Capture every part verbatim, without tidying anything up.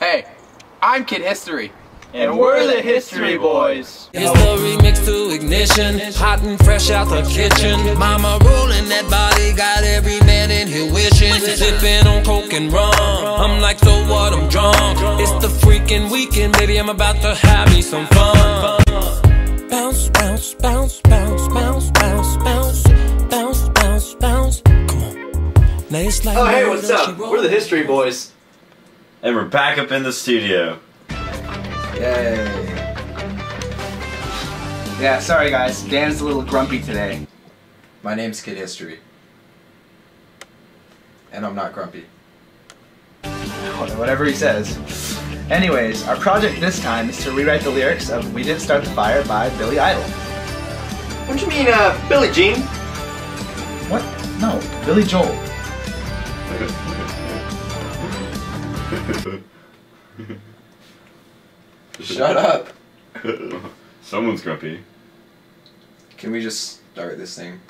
Hey, I'm Kid History. And we're the History Boys. It's the remix to Ignition, hot and fresh out the kitchen. Mama rolling that body, got every man in here wishing. Sipping on coke and rum, I'm like, so what, I'm drunk. It's the freaking weekend, baby, I'm about to have me some fun. Bounce, bounce, bounce, bounce, bounce, bounce, bounce, bounce, bounce, bounce. Come on. Nice like oh, hey, what's up? We're the History Boys. And we're back up in the studio. Yay. Yeah, sorry guys, Dan's a little grumpy today. My name's Kid History. And I'm not grumpy. Whatever he says. Anyways, our project this time is to rewrite the lyrics of We Didn't Start the Fire by Billy Idol. What do you mean, uh, Billie Jean? What? No, Billy Joel. Shut up! Someone's grumpy. Can we just start this thing?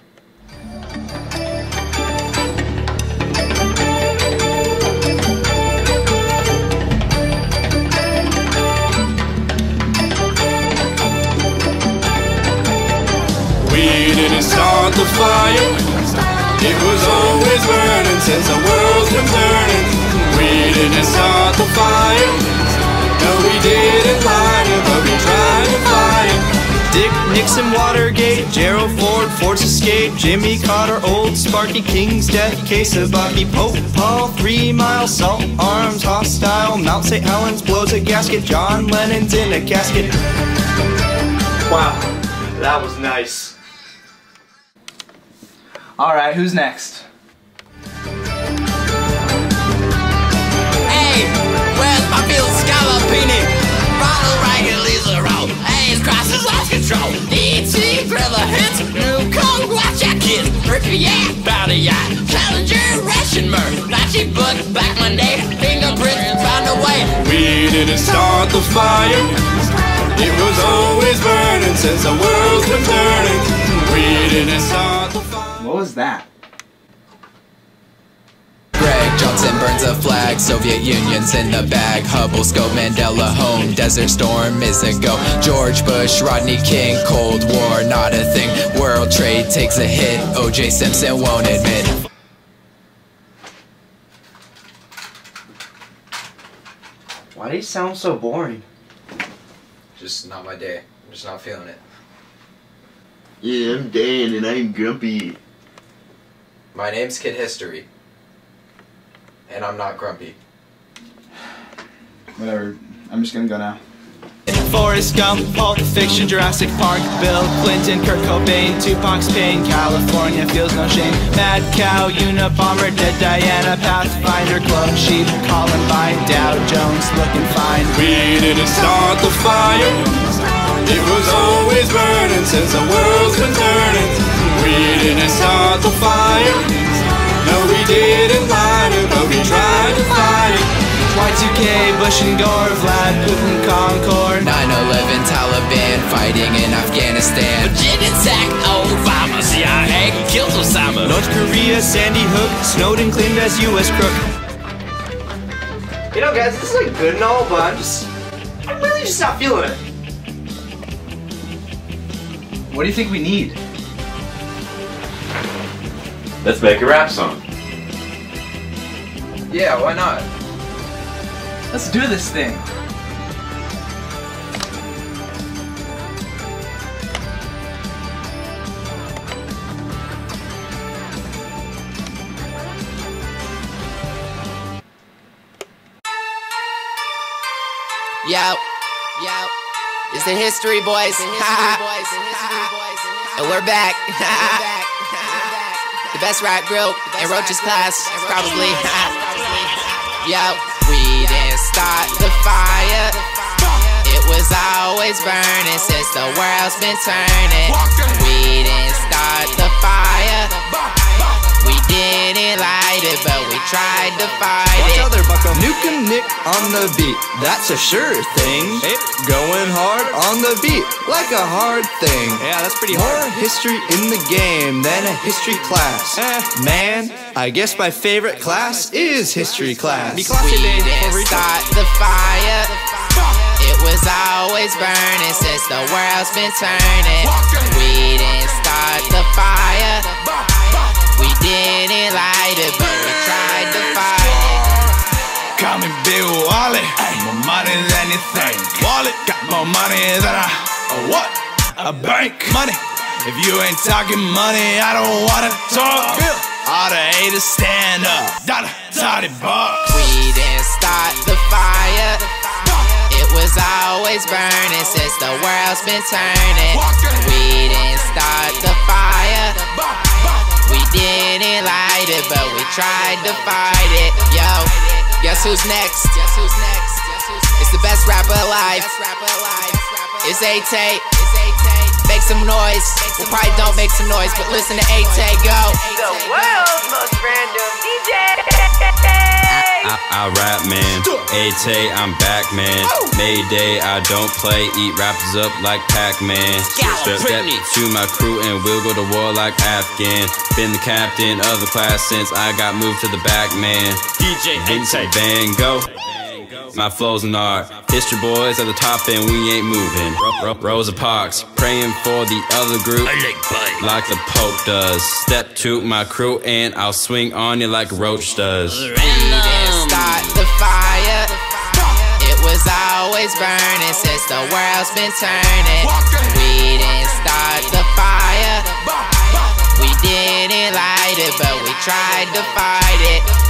We didn't start the fire, it was always burning since the world's been turning. We didn't start the fire, no we didn't light it, but we tried to fight it. Dick Nixon, Watergate, Gerald Ford, Ford's Escape, Jimmy Carter, Old Sparky, King's Death, Case of Bucky, Pope Paul, Three Mile, Salt Arms, Hostile, Mount Saint Helens blows a gasket, John Lennon's in a casket. Wow, that was nice. Alright, who's next? Hey, where's my Bill Scalapini? Ronald Reagan leaves the road. A's crosses lost control. E T thriller hits. New code, watch out kids. Ricky Yak, Bounty Yacht. Challenger, Ration Murph. Nazi book, Black Monday. Fingerprints, found a way. We didn't start the fire. It was always burning since the world's been turning. We didn't start the fire. What was that? Greg Johnson burns a flag, Soviet Union's in the bag. Hubble scope, Mandela home, Desert Storm is a go. George Bush, Rodney King, Cold War not a thing. World trade takes a hit, O J Simpson won't admit. Why do you sound so boring? Just not my day. I'm just not feeling it. Yeah, I'm Dan and I'm grumpy. My name's Kid History. And I'm not grumpy. Whatever, I'm just gonna go now. Forrest Gump, Pulp Fiction, Jurassic Park, Bill Clinton, Kurt Cobain, Tupac's Pain, California feels no shame, Mad Cow, Unabomber, Dead Diana, Pathfinder, Clone Sheep, Columbine, Dow Jones looking fine. We didn't start the fire, it was always burning since the world's been turning. We didn't start the fire, no we didn't light it, but we tried to fight it. Y two K, Bush and Gore, Vlad, Putin, Concord, nine eleven, Taliban fighting in Afghanistan. Virginia attack, Obama, C I A kills Osama. North Korea, Sandy Hook, Snowden claimed as U S crook. You know guys, this is like good and all, but I'm just, I'm really just not feeling it. What do you think we need? Let's make a rap song. Yeah, why not? Let's do this thing. Yo, yo, it's the History Boys. And we're back. The best rap group in Roche's class, probably. Yo, we didn't start the fire. It was always burning since the world's been turning. We didn't start the fire. We didn't light it, but we tried to fight Watch it. out there, bucko. Nukem Nick on the beat, that's a sure thing. Hey. Going hard on the beat, like a hard thing. Yeah, that's pretty More hard. history in the game than a history class. Eh. Man, I guess my favorite class is history class. Be classy We day for didn't recess. start the fire. It was always burning since the world's been turning. We didn't start the fire. We didn't light it, but we tried to fight it. Call me Big Wally, more money than you think. Wallet got more money than a, a what? A bank. Money. If you ain't talking money, I don't wanna talk. All the haters stand up. Dollar, toddy bucks. We didn't start the fire. It was always burning since the world's been turning. We didn't start the fire. We didn't light it, but we tried to fight it. Yo, guess who's next? It's the best rapper alive. It's A-Tay. Make some noise. We probably don't make some noise, but listen to A-Tay go. The world's most random D J. I, I rap, man. A-Tay, I'm back, man. Mayday, I don't play. Eat rappers up like Pac-Man. Step to my crew and we'll go to war like Afghan. Been the captain of the class since I got moved to the back, man. D J A-Tay, Van Gogh. My flow's an art. History boys at the top and we ain't moving. Ro ro Rosa Parks, praying for the other group like the Pope does. Step to my crew and I'll swing on you like Roche does. We didn't start the fire. It was always burning since the world's been turning. We didn't start the fire. We didn't light it, but we tried to fight it.